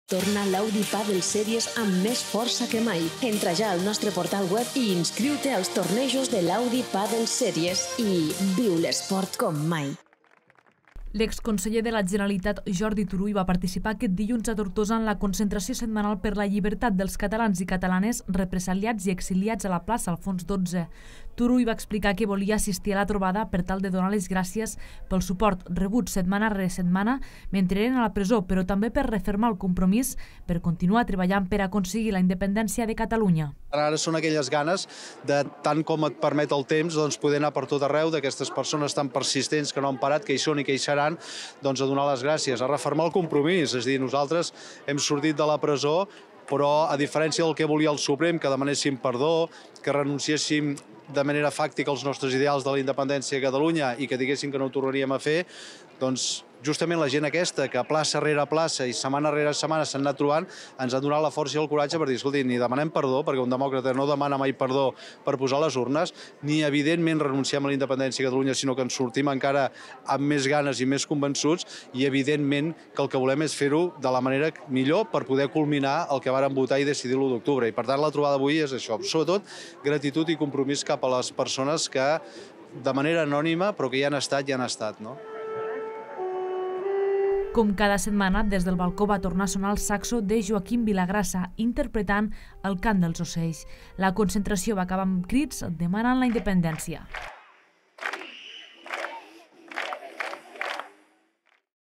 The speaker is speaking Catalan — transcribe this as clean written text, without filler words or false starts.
Torna l'Audi Padel Series amb més força que mai. Entra ja al nostre portal web i inscriu-te als tornejos de l'Audi Padel Series i viu l'esport com mai. L'exconseller de la Generalitat, Jordi Turull, va participar aquest dilluns a Tortosa en la concentració setmanal per la llibertat dels catalans i catalanes represaliats i exiliats a la plaça Alfons XII. Turull va explicar que volia assistir a la trobada per tal de donar les gràcies pel suport rebut setmana rere setmana mentre eren a la presó, però també per refermar el compromís per continuar treballant per aconseguir la independència de Catalunya. Ara són aquelles ganes de, tant com et permet el temps, poder anar per tot arreu, d'aquestes persones tan persistents que no han parat, que hi són i que hi seran, a donar les gràcies, a refermar el compromís. És a dir, nosaltres hem sortit de la presó, però a diferència del que volia el Suprem, que demanéssim perdó, que renunciéssim de manera fàctica als nostres ideals de la independència de Catalunya i que diguéssim que no ho tornaríem a fer, doncs justament la gent aquesta que plaça rere plaça i setmana rere setmana s'han anat trobant, ens han donat la força i el coratge per dir, escolti, ni demanem perdó, perquè un demòcrata no demana mai perdó per posar les urnes, ni evidentment renunciem a la independència de Catalunya, sinó que ens sortim encara amb més ganes i més convençuts, i evidentment que el que volem és fer-ho de la manera millor per poder culminar el que vàrem votar i decidir l'1 d'octubre. I per tant la trobada avui és això, sobretot gratitud i compromís cap a les persones que de manera anònima, però que hi han estat, no? Com cada setmana, des del balcó va tornar a sonar el saxo de Joaquim Vilagrassa, interpretant el cant dels ocells. La concentració va acabar amb crits demanant la independència.